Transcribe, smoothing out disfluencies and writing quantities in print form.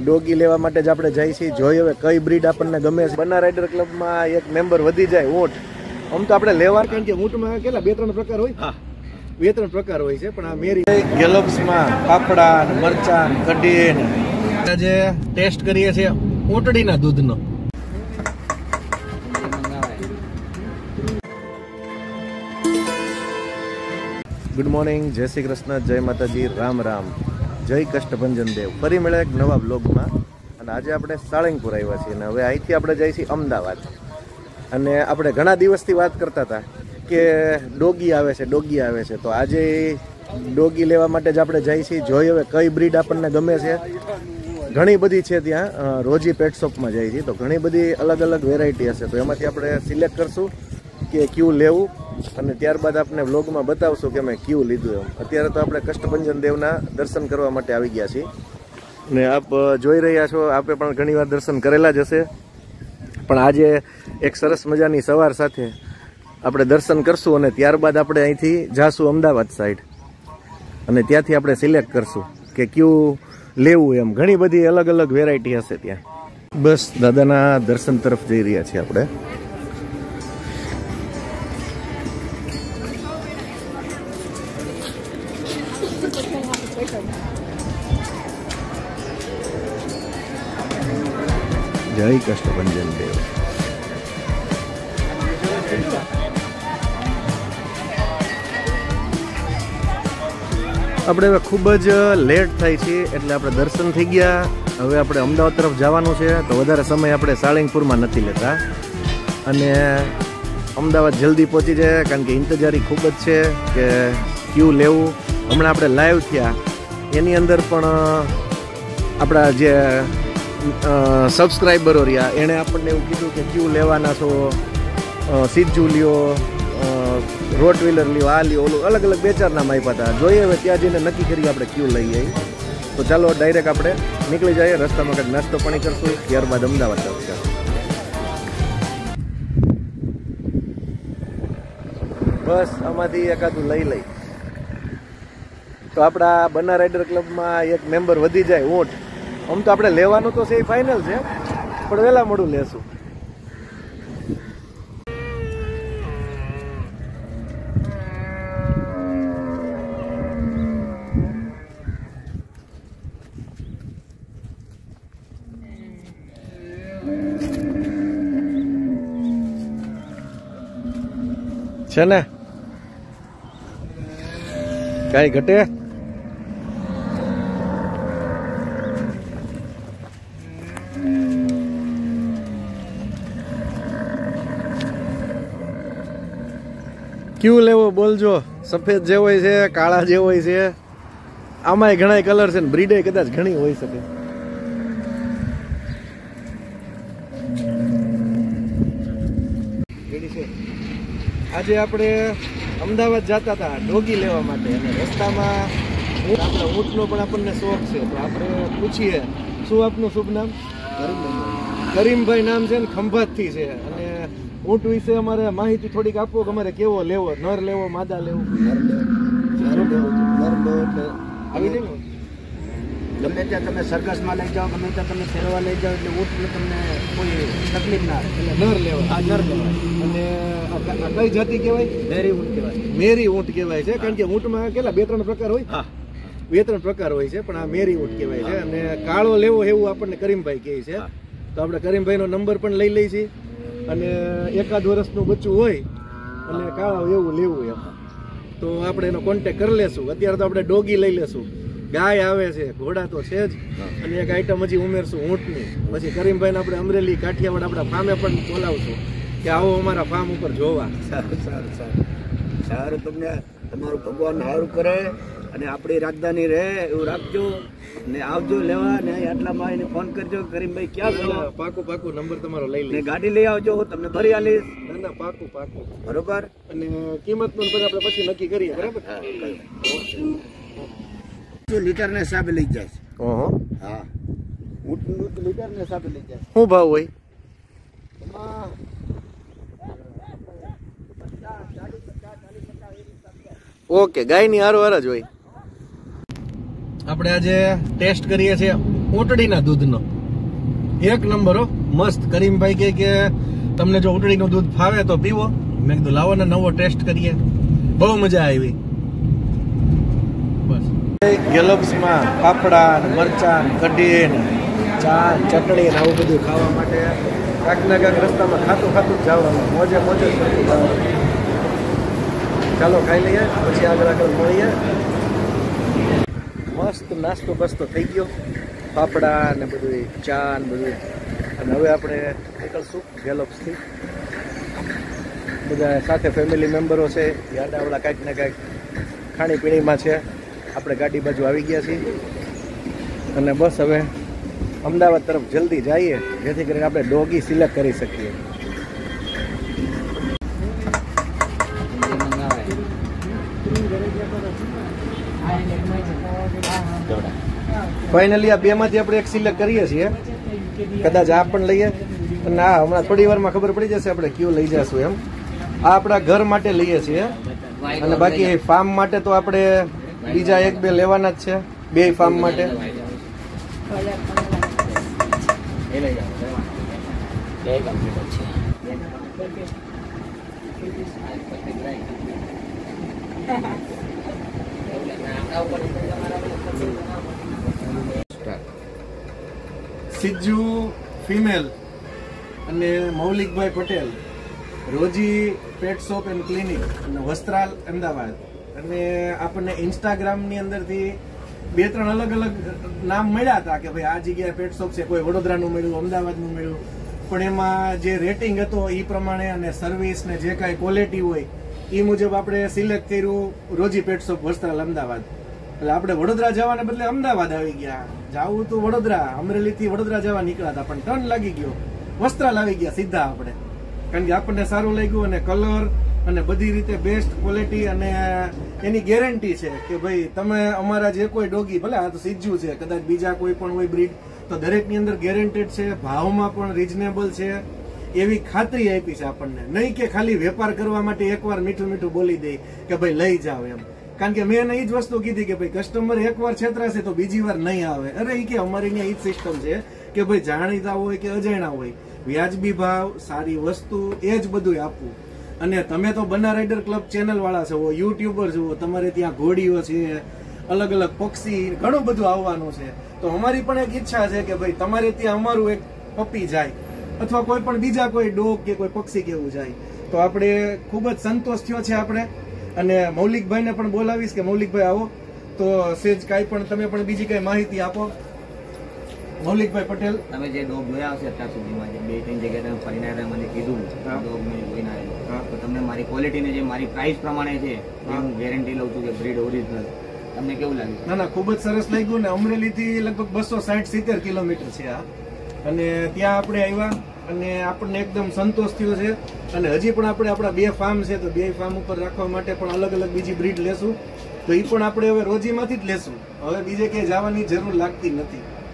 Doggy લેવા માટે જ આપણે જઈએ છીએ. જોઈએ હવે કઈ બ્રીડ આપણને ગમે છે. બન્ના રાઇડર ક્લબમાં એક મેમ્બર વધી જાય ઊંટ. આમ તો આપણે લેવા, કારણ કે ઊંટમાં કેટલા 2-3 પ્રકાર હોય. હા, 2-3 પ્રકાર હોય છે, પણ આ મેરી ગેલોપ્સમાં ફાફડા, મરચાં, કઢી આજે ટેસ્ટ કરીએ છીએ ઊંટડીના દૂધનો. ગુડ મોર્નિંગ, જય શ્રી કૃષ્ણ, જય માતાજી, રામ રામ, જય કષ્ટભંજન દેવ. ફરી મળે એક નવા બ્લોગમાં. અને આજે આપણે સાળંગપુર આવ્યા છીએ અને હવે અહીંથી આપણે જઈએ છીએ અમદાવાદ. અને આપણે ઘણા દિવસથી વાત કરતા હતા કે ડોગી આવે છે, ડોગી આવે છે. તો આજે ડોગી લેવા માટે જ આપણે જઈએ છીએ. જોઈએ હવે કઈ બ્રીડ આપણને ગમે છે. ઘણી બધી છે ત્યાં, રોજી પેટ શોપમાં જઈએ છીએ. તો ઘણી બધી અલગ અલગ વેરાયટી હશે, તો એમાંથી આપણે સિલેક્ટ કરશું કે ક્યુ લેવું, અને ત્યારબાદ આપણે વ્લોગમાં બતાવશું કે અમે ક્યુ લીધું એમ. અત્યારે તો આપણે કષ્ટભંજન દેવના દર્શન કરવા માટે આવી ગયા છીએ. ને આપ જોઈ રહ્યા છો, આપે પણ ઘણીવાર દર્શન કરેલા જ હશે, પણ આજે એક સરસ મજાની સવાર સાથે આપણે દર્શન કરશું અને ત્યારબાદ આપણે અહીંથી જાશું અમદાવાદ સાઈડ, અને ત્યાંથી આપણે સિલેક્ટ કરશું કે ક્યુ લેવું એમ. ઘણી બધી અલગ અલગ વેરાયટી હશે ત્યાં. બસ દાદાના દર્શન તરફ જઈ રહ્યા છીએ આપણે. જય કષ્ટભંજન દેવ. આપણે હવે ખૂબ જ લેટ થાય છે, એટલે આપણે દર્શન થઈ ગયા. હવે આપણે અમદાવાદ તરફ જવાનું છે, તો વધારે સમય આપણે સાળંગપુરમાં નથી લેતા અને અમદાવાદ જલ્દી પહોંચી જાય, કારણ કે ઇંતજારી ખૂબ જ છે કે ક્યુ લેવું. હમણાં આપણે લાઈવ થયા એની અંદર પણ આપણા જે સબસ્ક્રાઈબરો રહ્યા એણે આપણને એવું કીધું કે ક્યુ લેવાના છો, સીજુ લ્યો, રોટ વ્હીલર લ્યો, આ લ્યો, ઓલું, અલગ અલગ 2-4 નામ આપ્યા હતા. જોઈએ હવે ત્યાં જઈને નક્કી કરી આપણે ક્યુ લઈ જઈએ. તો ચાલો ડાયરેક્ટ આપણે નીકળી જઈએ. રસ્તામાં કંઈક નાસ્તો પાણી કરશું, ત્યારબાદ અમદાવાદ આવશે. બસ આમાંથી એકાદું લઈ. તો આપણા બન્ના રાઇડર ક્લબમાં એક મેમ્બર વધી જાય ઊંટ. આમ તો આપણે લેવાનું તો છે ફાઇનલ છે, પણ વહેલા મોડું લેશું. છે ને કઈ ઘટે? ક્યુ લેવો બોલજો. સફેદ જેવો હોય છે, કાળા જેવો હોય છે, આમાંય ઘણા કલર છે ને બ્રીડે કદાચ ઘણી હોઈ શકે. આજે આપણે અમદાવાદ જતા હતા ડોગી લેવા માટે, અને રસ્તામાં આપણે ઊંટનો પણ આપણને શોખ છે, તો આપણે પૂછીએ શું આપનું શુભ નામ? કરીમભાઈ નામ છે ને, ખંભાતથી છે. અને ઊંટ વિશે અમારે માહિતી થોડીક આપો કે અમારે કેવો લેવો, નર લેવો, માદા લેવો? આવી જાય ને, ગમે ત્યાં તમે સર્કસમાં લઈ જાઓ, ગમે ત્યાં તમે ફેરવા લઈ જાઓ, એટલે ઊંટ તમને કોઈ તકલીફ ના આવે. એટલે નર લેવા. આ નર લેવાય. અને કઈ જાતિ કહેવાય? મેરી ઊંટ કહેવાય. મેરી ઊંટ કહેવાય છે, કારણ કે ઊંટમાં કેટલા 2-3 પ્રકાર હોય. હા, 2-3 પ્રકાર હોય છે, પણ આ મેરી ઊંટ કહેવાય છે. અને કાળો લેવો એવું આપણને કરીમભાઈ કહે છે. તો આપણે કરીમભાઈનો નંબર પણ લઈ લઈએ છીએ, અને 1 વર્ષનું બચ્ચું હોય અને કાળો એવું લેવું એમ, તો આપણે એનો કોન્ટેક કરી લેશું. અત્યારે તો આપણે ડોગી લઈ લેશું. ગાય આવે છે, ઘોડા તો છે જ, અને એક આઈટમ હજી ઉમેરશું ઊંટની. પછી કરીમભાઈને આપણે અમરેલી, કાઠિયાવાડ આપણા ફાર્મે પણ બોલાવશું કે આવો અમારા ફાર્મ ઉપર જોવા. સારું. તમને તમારું ભગવાન સારું કરે અને આપણી રાજધાની રહે એવું રાખજો, ને આવજો લેવા. ને આટલામાં એને ફોન કરજો, કરીમભાઈ ક્યાં છો? પાકું નંબર તમારો લઈ લઈએ. ગાડી લઈ આવજો, હું તમને ભરી આલીશ. ના પાકું બરોબર. અને કિંમતનું પણ આપણે પછી નક્કી કરીએ. બરાબર. લીટર ને હિસાબે લઈ જાય. ઓહો. હા, ઊંટનું લીટર ને હિસાબે લઈ જાય. શું ભાવ હોય? ઓકે, ગાયની હારો હાર જ હોય. આપણે આજે ટેસ્ટ કરીએ છીએ ઓટડીના દૂધનો એક નંબર હો, મસ્ત. કરીમભાઈ કે તમને જો ઓટડીનું દૂધ ફાવે તો પીવો. મેં કીધું લાવો ને નવો ટેસ્ટ કરીએ. બહુ મજા આવી. બસ ગેલોબ્સમાં ફાફડા ને મરચાં ને કઢી ને ચા ચટણી ને આવું બધું ખાવા માટે કાંક ને કાંક રસ્તામાં ખાતું ખાતું જ જવાનું, મોજે મોજે જ કરતું જવાનું. ચાલો ખાઈ લઈએ, પછી આગળ મળીએ. મસ્ત નાસ્તો બસ્તો થઈ ગયો, પાપડા ને બધું, ચા ને બધું. અને હવે આપણે નીકળશું ગેલોબ્સથી. બધા સાથે ફેમિલી મેમ્બરો છે, યાદાવાળા કાંઈક ને કાંઈક ખાણીપીણીમાં છે. આપણે ગાડી બાજુ આવી ગયા છીએ અને બસ હવે અમદાવાદ તરફ જલ્દી જઈએ, જેથી કરીને આપણે ડોગી સિલેક્ટ કરી શકીએ. ફાઇનલી આ બેમાંથી આપણે એક સિલેક્ટ કરીએ છીએ. કદાચ આ પણ લઈએ અને આ હમણાં થોડી વારમાં ખબર પડી જશે આપણે કયું લઈ જશું એમ. આ આપણા ઘર માટે લઈએ છીએ અને બાકી ફાર્મ માટે તો આપણે બીજા એક બે લેવાના જ છે, બે ફાર્મ માટે. સિજ્જુ ફિમેલ અને મૌલિકભાઈ પટેલ, રોજી પેટ શોપ એન્ડ ક્લિનિક અને વસ્ત્રાલ અમદાવાદ. અને આપણને ઇન્સ્ટાગ્રામની અંદરથી 2-3 અલગ અલગ નામ મળ્યા હતા કે ભાઈ આ જગ્યાએ પેટ શોપ છે. કોઈ વડોદરાનું મળ્યું, અમદાવાદનું મળ્યું, પણ એમાં જે રેટિંગ હતો એ પ્રમાણે અને સર્વિસ ને જે કાંઈ ક્વોલિટી હોય એ મુજબ આપણે સિલેક્ટ કર્યું રોજી પેટ શોપ વસ્ત્રાલ અમદાવાદ. એટલે આપણે વડોદરા જવાને બદલે અમદાવાદ આવી ગયા. જવું તો વડોદરા, અમરેલીથી વડોદરા જવા નીકળ્યા હતા, પણ ટર્ન લાગી ગયો, વસ્ત્રાલ આવી ગયા સીધા આપણે. કારણ કે આપણને સારું લાગ્યું અને કલર અને બધી રીતે બેસ્ટ ક્વોલિટી અને એની ગેરંટી છે કે ભાઈ તમે અમારા જે કોઈ ડોગી, ભલે આ તો સિજ્જુ છે, કદાચ બીજા કોઈ પણ હોય બ્રીડ, તો દરેકની અંદર ગેરંટેડ છે, ભાવમાં પણ રીઝનેબલ છે, એવી ખાતરી આપી છે આપણને. નહીં કે ખાલી વેપાર કરવા માટે એકવાર મીઠું મીઠું બોલી દે કે ભાઈ લઈ જાવ એમ. કારણ કે મેં એ જ વસ્તુ કીધી કે ભાઈ કસ્ટમર એકવાર છેતરાશે તો બીજી વાર નહીં આવે. અરે એ કે અમારી ત્યાં એ જ સિસ્ટમ છે કે ભાઈ જાણીતા હોય કે અજાણ્યા હોય, વ્યાજબી ભાવ, સારી વસ્તુ, એ જ બધું આપવું. અને તમે તો બના રાઇડર ક્લબ ચેનલ વાળા છો, યુટ્યુબર છો, તમારે ત્યાં ઘોડીઓ છે, અલગ અલગ પક્ષી, ઘણું બધું આવવાનું છે. તો અમારી પણ એક ઈચ્છા છે કે ભાઈ તમારે ત્યાં અમારું એક પપ્પી જાય અથવા કોઈ પણ બીજા કોઈ ડોગ કે કોઈ પક્ષી કેવું જાય. તો આપણે ખૂબ જ સંતોષ થયો છે આપણે. અને મૌલિકભાઈને પણ બોલાવીશ કે મૌલિકભાઈ આવો તો સેજ કાંઈ પણ તમે પણ બીજી કઈ માહિતી આપો. મૌલિકભાઈ પટેલ, તમે જે ડોગ જોયા હશે અત્યાર સુધીમાં, જે 2-3 જગ્યાએ તમે ફરીને આવ્યા, મને કીધું ડોગ મેં જોઈને આવ્યો, તો તમને મારી ક્વોલિટીને જે મારી પ્રાઇસ પ્રમાણે છે હું ગેરંટી લઉં છું કે બ્રીડ ઓરિજિનલ. તમને કેવું લાગ્યું? ના ના, ખૂબ જ સરસ લાગ્યું. ને અમરેલીથી લગભગ 260-70 કિલોમીટર છે આ, અને ત્યાં આપણે આવ્યા અને આપણને એકદમ સંતોષ થયો છે. અને હજી પણ આપણે આપણા 2 ફાર્મ છે, તો 2 ફાર્મ ઉપર રાખવા માટે પણ અલગ અલગ બીજી બ્રીડ લેશું. તો એ પણ આપણે હવે રોજીમાંથી જ લેશું, હવે બીજે ક્યાંય જવાની જરૂર લાગતી નથી.